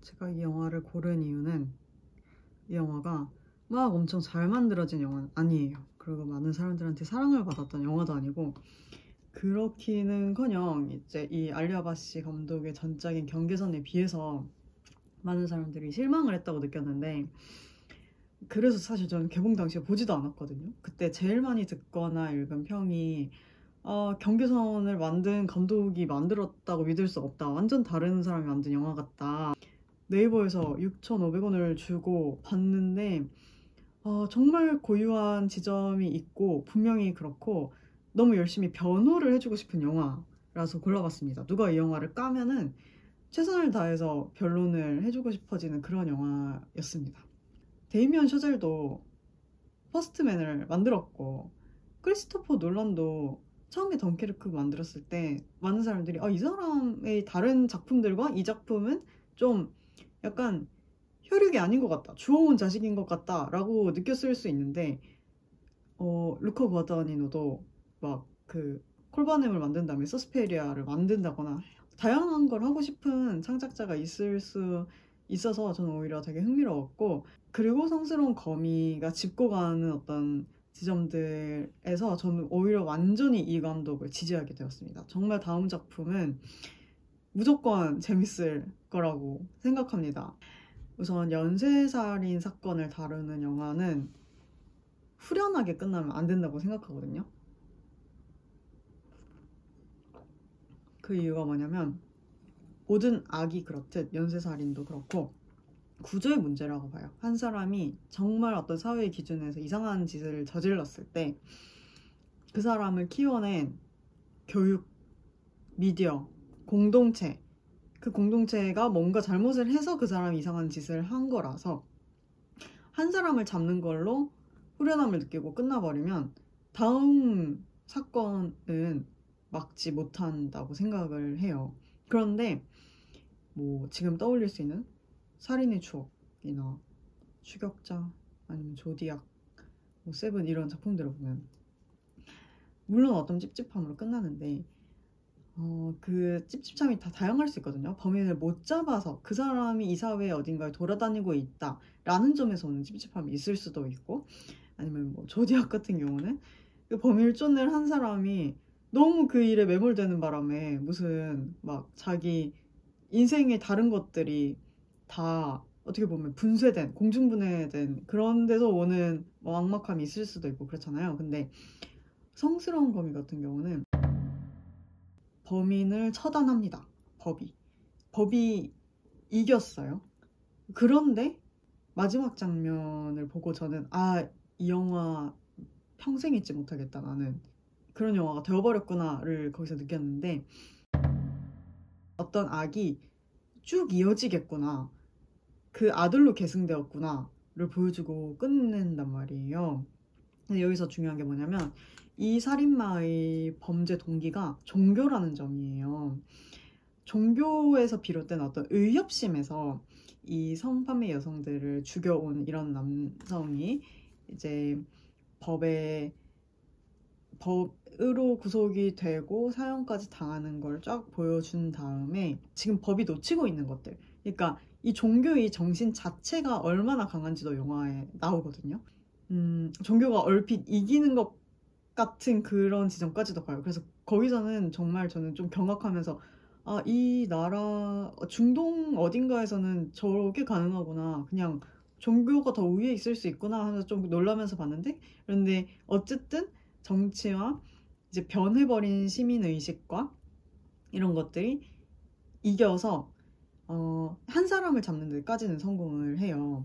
제가 이 영화를 고른 이유는 이 영화가 막 엄청 잘 만들어진 영화는 아니에요. 그리고 많은 사람들한테 사랑을 받았던 영화도 아니고, 그렇기는커녕 이제 이 알리 바시 감독의 전작인 경계선에 비해서 많은 사람들이 실망을 했다고 느꼈는데, 그래서 사실 저는 개봉 당시에 보지도 않았거든요. 그때 제일 많이 듣거나 읽은 평이 경계선을 만든 감독이 만들었다고 믿을 수 없다, 완전 다른 사람이 만든 영화 같다. 네이버에서 6,500원을 주고 봤는데 정말 고유한 지점이 있고 분명히 그렇고 너무 열심히 변호를 해주고 싶은 영화라서 골라봤습니다. 누가 이 영화를 까면은 최선을 다해서 변론을 해주고 싶어지는 그런 영화였습니다. 데이미언 셔젤도 퍼스트맨을 만들었고, 크리스토퍼 놀란도 처음에 덩케르크 만들었을 때 많은 사람들이 이 사람의 다른 작품들과 이 작품은 좀 약간 혈육이 아닌 것 같다, 주워온 자식인 것 같다 라고 느꼈을 수 있는데, 루카 과다니노도 막 그 콜바넴을 만든 다음에 서스페리아를 만든다거나 다양한 걸 하고 싶은 창작자가 있을 수 있어서 저는 오히려 되게 흥미로웠고, 그리고 성스러운 거미가 짚고 가는 어떤 지점들에서 저는 오히려 완전히 이 감독을 지지하게 되었습니다. 정말 다음 작품은 무조건 재밌을 거라고 생각합니다. 우선 연쇄살인 사건을 다루는 영화는 후련하게 끝나면 안 된다고 생각하거든요. 그 이유가 뭐냐면, 모든 악이 그렇듯 연쇄살인도 그렇고 구조의 문제라고 봐요. 한 사람이 정말 어떤 사회의 기준에서 이상한 짓을 저질렀을 때 그 사람을 키워낸 교육, 미디어, 공동체, 그 공동체가 뭔가 잘못을 해서 그 사람이 이상한 짓을 한 거라서, 한 사람을 잡는 걸로 후련함을 느끼고 끝나버리면 다음 사건은 막지 못한다고 생각을 해요. 그런데 뭐 지금 떠올릴 수 있는 살인의 추억이나 추격자, 아니면 조디악, 뭐 세븐, 이런 작품들을 보면 물론 어떤 찝찝함으로 끝나는데 그 찝찝함이 다 다양할 수 있거든요. 범인을 못 잡아서 그 사람이 이 사회 어딘가에 돌아다니고 있다 라는 점에서 오는 찝찝함이 있을 수도 있고, 아니면 뭐 조디악 같은 경우는 그 범인을 쫓는 한 사람이 너무 그 일에 매몰되는 바람에 무슨 막 자기 인생의 다른 것들이 다 어떻게 보면 분쇄된, 공중분해된 그런 데서 오는 뭐 막막함이 있을 수도 있고 그렇잖아요. 근데 성스러운 거미 같은 경우는 범인을 처단합니다. 법이 이겼어요. 그런데 마지막 장면을 보고 저는 이 영화 평생 잊지 못하겠다, 나는 그런 영화가 되어버렸구나를 거기서 느꼈는데, 어떤 악이 쭉 이어지겠구나, 그 아들로 계승되었구나를 보여주고 끝낸단 말이에요. 근데 여기서 중요한 게 뭐냐면, 이 살인마의 범죄 동기가 종교라는 점이에요. 종교에서 비롯된 어떤 의협심에서 이 성판매 여성들을 죽여온 이런 남성이 이제 법으로 구속이 되고 사형까지 당하는 걸 쫙 보여준 다음에 지금 법이 놓치고 있는 것들, 그러니까 이 종교의 정신 자체가 얼마나 강한지도 영화에 나오거든요. 종교가 얼핏 이기는 것 같은 그런 지점까지도 가요. 그래서 거기서는 정말 저는 좀 경악하면서 이 나라 중동 어딘가에서는 저게 가능하구나, 그냥 종교가 더 위에 있을 수 있구나 하면서 좀 놀라면서 봤는데, 그런데 어쨌든 정치와 이제 변해버린 시민의식과 이런 것들이 이겨서 한 사람을 잡는 데까지는 성공을 해요.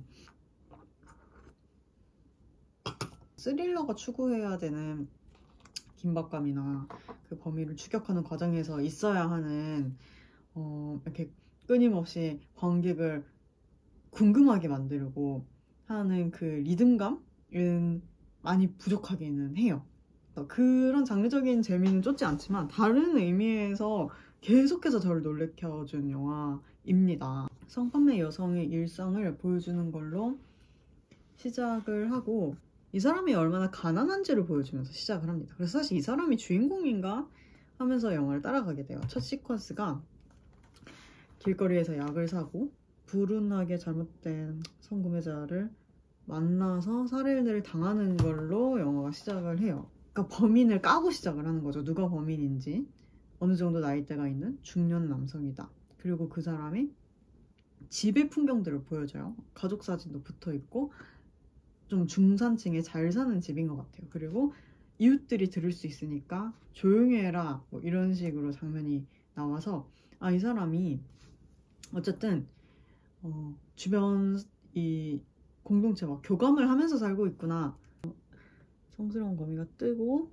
스릴러가 추구해야 되는 긴박감이나 그 범인을 추격하는 과정에서 있어야 하는 이렇게 끊임없이 관객을 궁금하게 만들고 하는 그 리듬감은 많이 부족하기는 해요. 그런 장르적인 재미는 쫓지 않지만 다른 의미에서 계속해서 저를 놀래켜준 영화입니다. 성판매 여성의 일상을 보여주는 걸로 시작을 하고, 이 사람이 얼마나 가난한지를 보여주면서 시작을 합니다. 그래서 사실 이 사람이 주인공인가 하면서 영화를 따라가게 돼요. 첫 시퀀스가 길거리에서 약을 사고 불운하게 잘못된 성구매자를 만나서 살해를 당하는 걸로 영화가 시작을 해요. 그러니까 범인을 까고 시작을 하는 거죠. 누가 범인인지. 어느 정도 나이대가 있는 중년 남성이다. 그리고 그 사람이 집의 풍경들을 보여줘요. 가족 사진도 붙어 있고 좀 중산층에 잘 사는 집인 것 같아요. 그리고 이웃들이 들을 수 있으니까 조용히 해라 뭐 이런 식으로 장면이 나와서 이 사람이 어쨌든 주변 이 공동체 막 교감을 하면서 살고 있구나. 성스러운 거미가 뜨고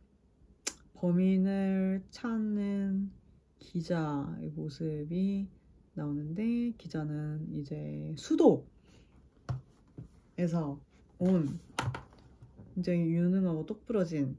범인을 찾는 기자의 모습이 나오는데, 기자는 이제 수도에서 온 굉장히 유능하고 똑부러진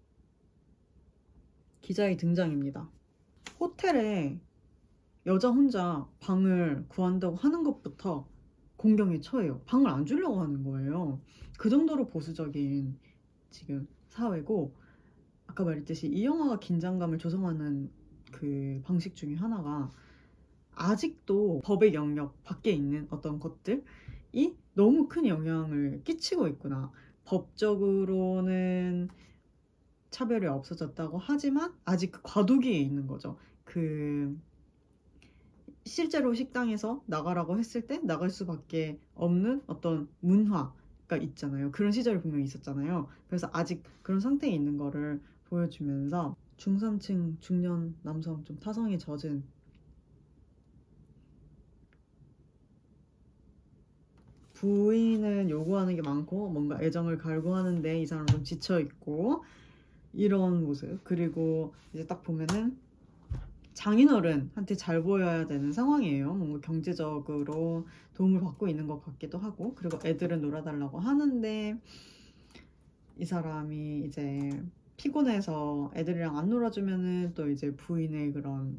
기자의 등장입니다. 호텔에 여자 혼자 방을 구한다고 하는 것부터 공경에 처해요. 방을 안 주려고 하는 거예요. 그 정도로 보수적인 지금 사회고, 아까 말했듯이 이 영화가 긴장감을 조성하는 그 방식 중에 하나가 아직도 법의 영역 밖에 있는 어떤 것들이 너무 큰 영향을 끼치고 있구나. 법적으로는 차별이 없어졌다고 하지만 아직 그 과도기에 있는 거죠. 그 실제로 식당에서 나가라고 했을 때 나갈 수밖에 없는 어떤 문화가 있잖아요. 그런 시절이 분명히 있었잖아요. 그래서 아직 그런 상태에 있는 거를 보여주면서 중산층 중년 남성, 좀 타성이 젖은 부인은 요구하는 게 많고 뭔가 애정을 갈구하는데 이 사람 좀 지쳐있고 이런 모습. 그리고 이제 딱 보면은 장인어른한테 잘 보여야 되는 상황이에요. 뭔가 경제적으로 도움을 받고 있는 것 같기도 하고, 그리고 애들은 놀아달라고 하는데 이 사람이 이제 피곤해서 애들이랑 안 놀아주면은 또 이제 부인의 그런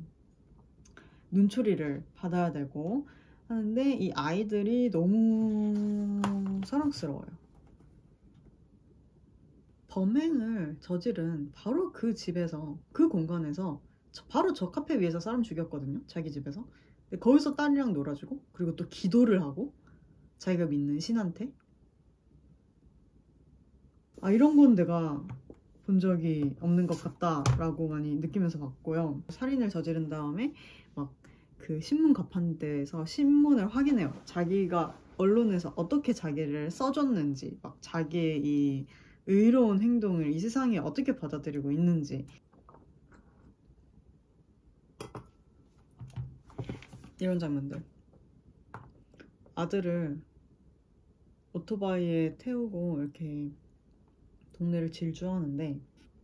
눈초리를 받아야 되고 하는데, 이 아이들이 너무 사랑스러워요. 범행을 저지른 바로 그 집에서, 그 공간에서, 바로 저 카페 위에서 사람 죽였거든요. 자기 집에서. 근데 거기서 딸이랑 놀아주고, 그리고 또 기도를 하고, 자기가 믿는 신한테. 이런 건 내가 본 적이 없는 것 같다라고 많이 느끼면서 봤고요. 살인을 저지른 다음에 막 그 신문 가판대에서 신문을 확인해요. 자기가 언론에서 어떻게 자기를 써줬는지, 막 자기의 이 의로운 행동을 이 세상에 어떻게 받아들이고 있는지, 이런 장면들. 아들을 오토바이에 태우고 이렇게 동네를 질주하는데,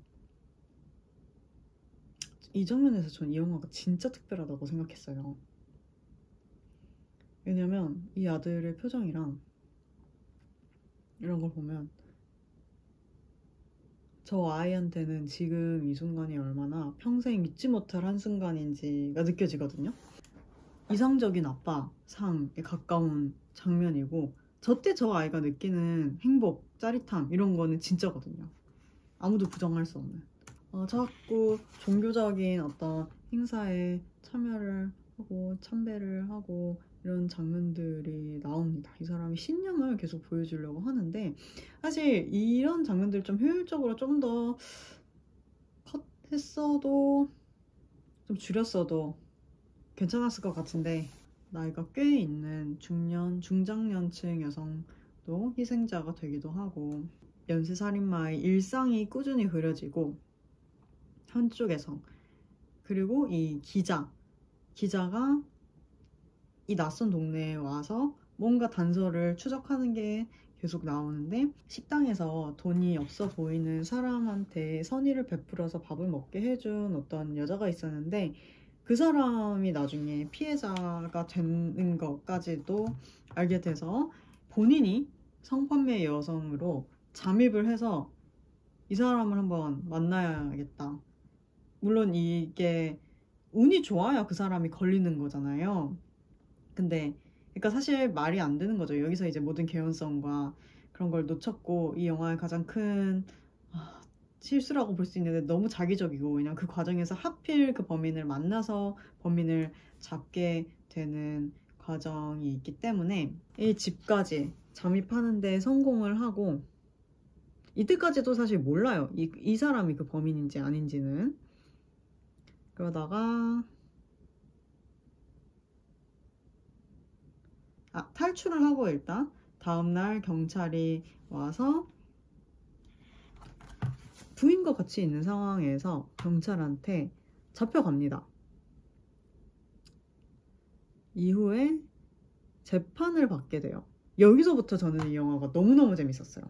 이 장면에서 전 이 영화가 진짜 특별하다고 생각했어요. 왜냐면 이 아들의 표정이랑 이런 걸 보면 저 아이한테는 지금 이 순간이 얼마나 평생 잊지 못할 한순간인지가 느껴지거든요. 이상적인 아빠 상에 가까운 장면이고, 저때 저 아이가 느끼는 행복, 짜릿함 이런 거는 진짜거든요. 아무도 부정할 수 없는. 자꾸 종교적인 어떤 행사에 참여를 하고 참배를 하고 이런 장면들이 나옵니다. 이 사람이 신념을 계속 보여주려고 하는데, 사실 이런 장면들 좀 효율적으로 좀 더 컷했어도, 좀 줄였어도 괜찮았을 것 같은데, 나이가 꽤 있는 중장년층 여성도 희생자가 되기도 하고, 연쇄살인마의 일상이 꾸준히 그려지고, 한쪽에서. 그리고 이 기자가 이 낯선 동네에 와서 뭔가 단서를 추적하는 게 계속 나오는데, 식당에서 돈이 없어 보이는 사람한테 선의를 베풀어서 밥을 먹게 해준 어떤 여자가 있었는데, 그 사람이 나중에 피해자가 되는 것까지도 알게 돼서 본인이 성판매 여성으로 잠입을 해서 이 사람을 한번 만나야겠다. 물론 이게 운이 좋아야 그 사람이 걸리는 거잖아요. 근데 그러니까 사실 말이 안 되는 거죠. 여기서 이제 모든 개연성과 그런 걸 놓쳤고, 이 영화의 가장 큰 실수라고 볼 수 있는데 너무 자기적이고, 그냥 그 과정에서 하필 그 범인을 만나서 범인을 잡게 되는 과정이 있기 때문에 이 집까지 잠입하는 데 성공을 하고, 이때까지도 사실 몰라요. 이 사람이 그 범인인지 아닌지는. 그러다가 탈출을 하고 일단 다음날 경찰이 와서 부인과 같이 있는 상황에서 경찰한테 잡혀갑니다. 이후에 재판을 받게 돼요. 여기서부터 저는 이 영화가 너무너무 재밌었어요.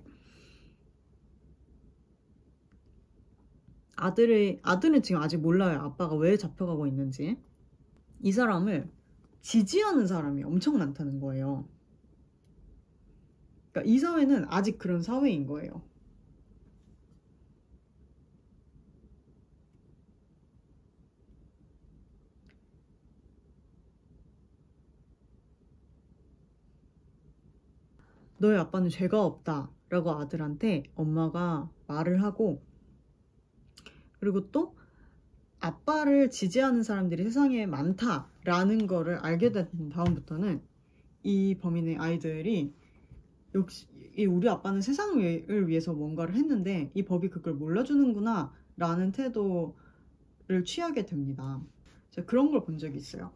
아들은 지금 아직 몰라요. 아빠가 왜 잡혀가고 있는지. 이 사람을 지지하는 사람이 엄청 많다는 거예요. 그러니까 이 사회는 아직 그런 사회인 거예요. 너의 아빠는 죄가 없다 라고 아들한테 엄마가 말을 하고, 그리고 또 아빠를 지지하는 사람들이 세상에 많다라는 거를 알게 된 다음부터는 이 범인의 아이들이 역시 우리 아빠는 세상을 위해서 뭔가를 했는데 이 법이 그걸 몰라주는구나 라는 태도를 취하게 됩니다. 제가 그런 걸 본 적이 있어요.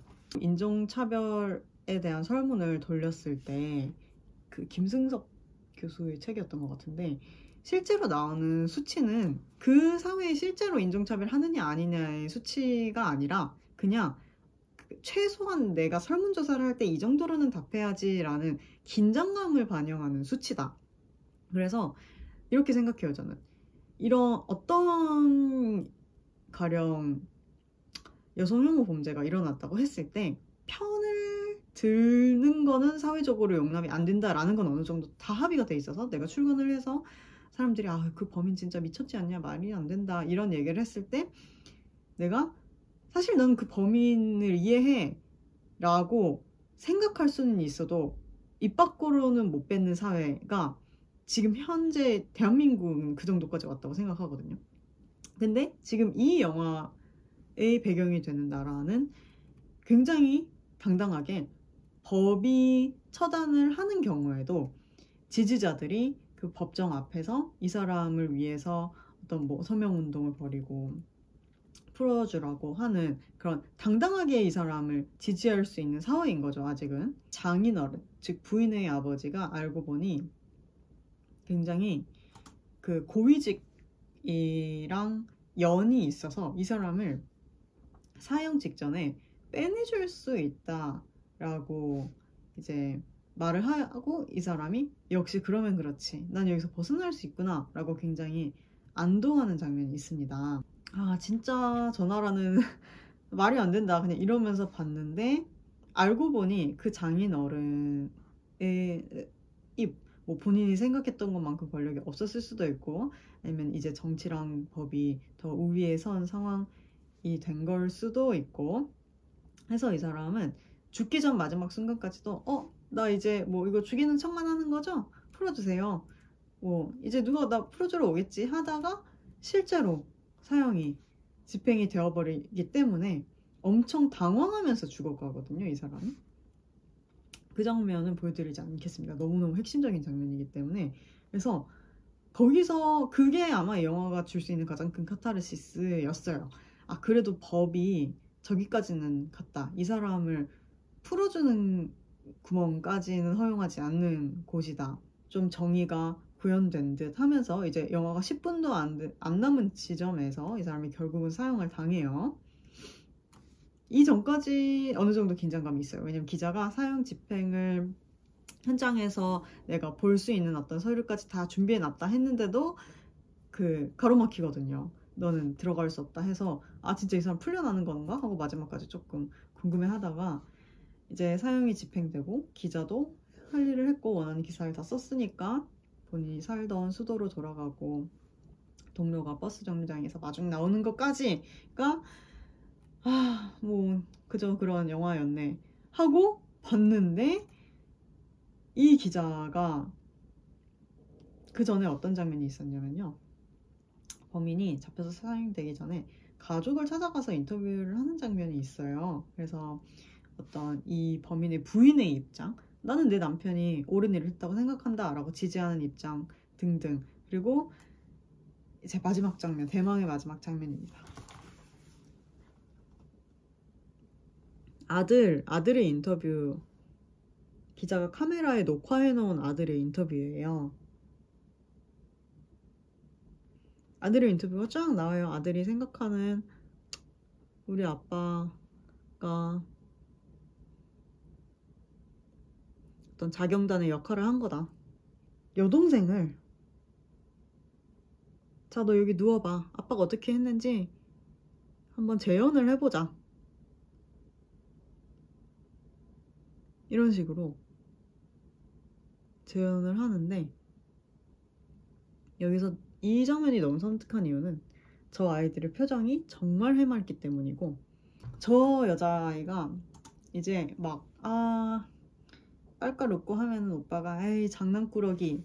인종차별에 대한 설문을 돌렸을 때 그 김승석 교수의 책이었던 것 같은데, 실제로 나오는 수치는 그 사회에 실제로 인종차별 하느냐 아니냐의 수치가 아니라 그냥 최소한 내가 설문조사를 할 때 이 정도로는 답해야지라는 긴장감을 반영하는 수치다. 그래서 이렇게 생각해요. 저는 이런 어떤 가령 여성 혐오 범죄가 일어났다고 했을 때 편을 드는 거는 사회적으로 용납이 안 된다라는 건 어느 정도 다 합의가 돼 있어서, 내가 출근을 해서 사람들이 그 범인 진짜 미쳤지 않냐, 말이 안 된다 이런 얘기를 했을 때 내가 사실 난 그 범인을 이해해 라고 생각할 수는 있어도 입 밖으로는 못 뱉는 사회가 지금 현재 대한민국은 그 정도까지 왔다고 생각하거든요. 근데 지금 이 영화의 배경이 되는 나라는 굉장히 당당하게 법이 처단을 하는 경우에도 지지자들이 그 법정 앞에서 이 사람을 위해서 어떤 서명운동을 벌이고 풀어주라고 하는, 그런 당당하게 이 사람을 지지할 수 있는 사회인 거죠. 아직은. 장인어른, 즉 부인의 아버지가 알고 보니 굉장히 그 고위직이랑 연이 있어서 이 사람을 사형 직전에 빼내줄 수 있다라고 이제 말을 하고, 이 사람이 역시 그러면 그렇지, 난 여기서 벗어날 수 있구나 라고 굉장히 안도하는 장면이 있습니다. 진짜 저 나라는 말이 안 된다 그냥 이러면서 봤는데, 알고 보니 그 장인어른의 뭐 본인이 생각했던 것만큼 권력이 없었을 수도 있고, 아니면 이제 정치랑 법이 더 우위에 선 상황이 된 걸 수도 있고 해서 이 사람은 죽기 전 마지막 순간까지도 나 이제 뭐 이거 죽이는 척만 하는 거죠? 풀어주세요. 뭐 이제 누가 나 풀어주러 오겠지 하다가 실제로 사형이 집행이 되어버리기 때문에 엄청 당황하면서 죽어가거든요, 이 사람은. 그 장면은 보여드리지 않겠습니다. 너무너무 핵심적인 장면이기 때문에. 그래서 거기서 그게 아마 이 영화가 줄 수 있는 가장 큰 카타르시스였어요. 그래도 법이 저기까지는 갔다, 이 사람을 풀어주는 구멍까지는 허용하지 않는 곳이다, 좀 정의가 구현된 듯 하면서 이제 영화가 10분도 안 남은 지점에서 이 사람이 결국은 사형을 당해요. 이 전까지 어느 정도 긴장감이 있어요. 왜냐면 기자가 사형 집행을 현장에서 내가 볼 수 있는 어떤 서류까지 다 준비해놨다 했는데도 가로막히거든요. 너는 들어갈 수 없다 해서 진짜 이 사람 풀려나는 건가 하고 마지막까지 조금 궁금해하다가 이제 사형이 집행되고 기자도 할 일을 했고 원하는 기사를 다 썼으니까 본인이 살던 수도로 돌아가고 동료가 버스 정류장에서 마중 나오는 것까지가 뭐 그저 그런 영화였네 하고 봤는데, 이 기자가 그 전에 어떤 장면이 있었냐면요, 범인이 잡혀서 사형되기 전에 가족을 찾아가서 인터뷰를 하는 장면이 있어요. 그래서 어떤 이 범인의 부인의 입장, 나는 내 남편이 옳은 일을 했다고 생각한다 라고 지지하는 입장 등등. 그리고 이제 마지막 장면, 대망의 마지막 장면입니다. 아들의 인터뷰, 기자가 카메라에 녹화해놓은 아들의 인터뷰예요. 아들의 인터뷰가 쫙 나와요. 아들이 생각하는 우리 아빠가 어떤 자경단의 역할을 한 거다. 여동생을 자, 너 여기 누워봐. 아빠가 어떻게 했는지 한번 재연을 해보자. 이런 식으로 재연을 하는데, 여기서 이 장면이 너무 섬뜩한 이유는 저 아이들의 표정이 정말 해맑기 때문이고, 저 여자아이가 이제 막 깔깔 웃고 하면은 오빠가 에이 장난꾸러기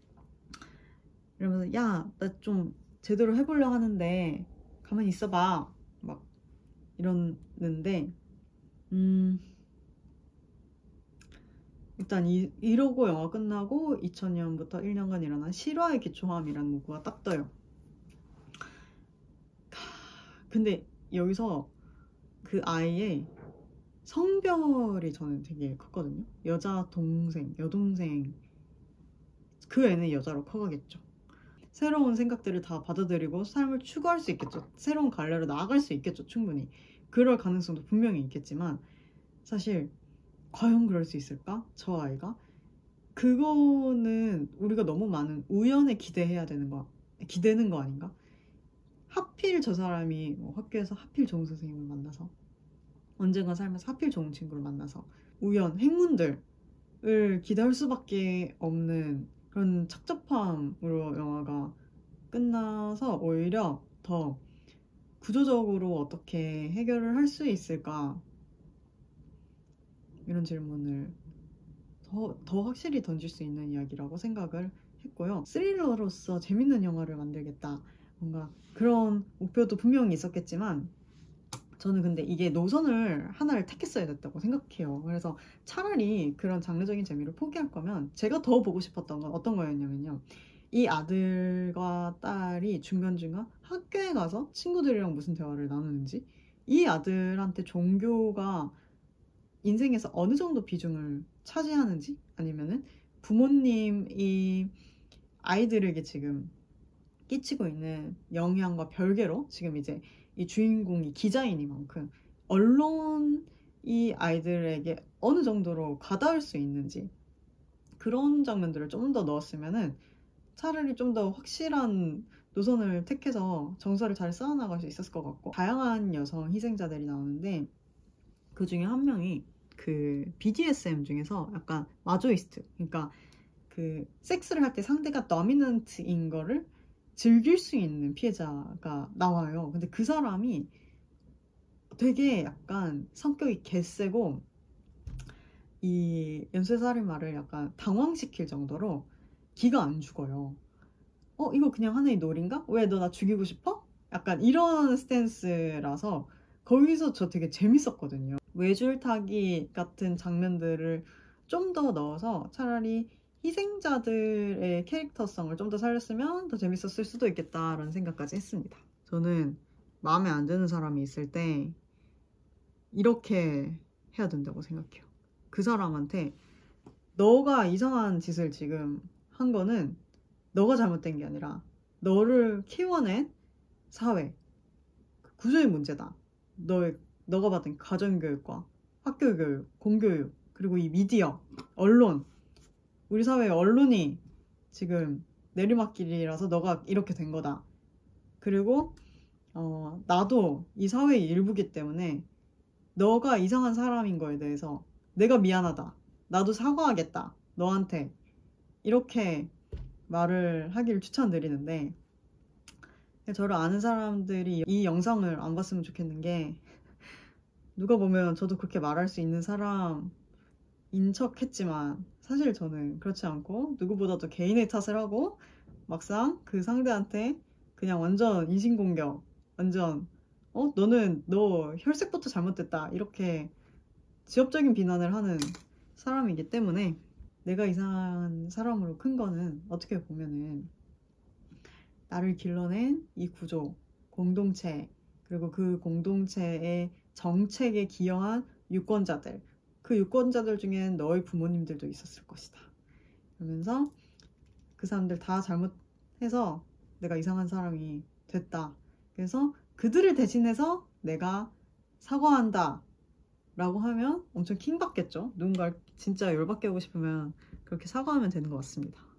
이러면서 야, 나 좀 제대로 해보려 하는데 가만히 있어봐 막 이러는데, 일단 이러고 영화 끝나고 2000년부터 1년간 일어난 실화의 기초함이라는 문구가 딱 떠요. 근데 여기서 그 아이의 성별이 저는 되게 컸거든요. 여동생, 그 애는 여자로 커가겠죠. 새로운 생각들을 다 받아들이고 삶을 추구할 수 있겠죠. 새로운 갈래로 나아갈 수 있겠죠. 충분히 그럴 가능성도 분명히 있겠지만, 사실 과연 그럴 수 있을까? 저 아이가? 그거는 우리가 너무 많은 우연에 기대는 거 아닌가? 하필 저 사람이 학교에서 하필 좋은 선생님을 만나서, 언젠가 살면서 하필 좋은 친구를 만나서, 행운들을 기대할 수밖에 없는 그런 착잡함으로 영화가 끝나서 오히려 더 구조적으로 어떻게 해결을 할 수 있을까, 이런 질문을 더 확실히 던질 수 있는 이야기라고 생각을 했고요. 스릴러로서 재밌는 영화를 만들겠다, 뭔가 그런 목표도 분명히 있었겠지만, 저는 근데 이게 노선을 하나를 택했어야 됐다고 생각해요. 그래서 차라리 그런 장르적인 재미를 포기할 거면 제가 더 보고 싶었던 건 어떤 거였냐면요, 이 아들과 딸이 중간중간 학교에 가서 친구들이랑 무슨 대화를 나누는지, 이 아들한테 종교가 인생에서 어느 정도 비중을 차지하는지, 아니면은 부모님이 아이들에게 지금 끼치고 있는 영향과 별개로 지금 이제 이 주인공이 기자이니만큼 언론이 아이들에게 어느 정도로 가닿을 수 있는지, 그런 장면들을 좀 더 넣었으면은 차라리 좀 더 확실한 노선을 택해서 정서를 잘 쌓아나갈 수 있었을 것 같고, 다양한 여성 희생자들이 나오는데 그 중에 한 명이 그 BDSM 중에서 약간 마조이스트, 그러니까 그 섹스를 할 때 상대가 더미넌트인 거를 즐길 수 있는 피해자가 나와요. 근데 그 사람이 되게 약간 성격이 개세고 이 연쇄살인마를 약간 당황시킬 정도로 기가 안 죽어요. 이거 그냥 하나의 놀인가? 왜 너 나 죽이고 싶어? 약간 이런 스탠스라서 거기서 저 되게 재밌었거든요. 외줄타기 같은 장면들을 좀 더 넣어서 차라리 희생자들의 캐릭터성을 좀 더 살렸으면 더 재밌었을 수도 있겠다라는 생각까지 했습니다. 저는 마음에 안 드는 사람이 있을 때 이렇게 해야 된다고 생각해요. 그 사람한테 너가 이상한 짓을 지금 한 거는 너가 잘못된 게 아니라 너를 키워낸 사회, 구조의 문제다. 너가 받은 가정교육과 학교교육, 공교육, 그리고 이 미디어, 언론, 우리 사회의 언론이 지금 내리막길이라서 너가 이렇게 된 거다. 그리고 나도 이 사회의 일부기 때문에 너가 이상한 사람인 거에 대해서 내가 미안하다, 나도 사과하겠다, 너한테, 이렇게 말을 하기를 추천드리는데, 저를 아는 사람들이 이 영상을 안 봤으면 좋겠는 게, 누가 보면 저도 그렇게 말할 수 있는 사람인 척 했지만 사실 저는 그렇지 않고 누구보다도 개인의 탓을 하고 막상 그 상대한테 그냥 완전 인신공격, 완전 너 혈색부터 잘못됐다, 이렇게 지엽적인 비난을 하는 사람이기 때문에 내가 이상한 사람으로 큰 거는 어떻게 보면은 나를 길러낸 이 구조, 공동체, 그리고 그 공동체의 정책에 기여한 유권자들, 그 유권자들 중엔 너의 부모님들도 있었을 것이다. 그러면서 그 사람들 다 잘못해서 내가 이상한 사람이 됐다. 그래서 그들을 대신해서 내가 사과한다 라고 하면 엄청 킹받겠죠. 누군가를 진짜 열받게 하고 싶으면 그렇게 사과하면 되는 것 같습니다.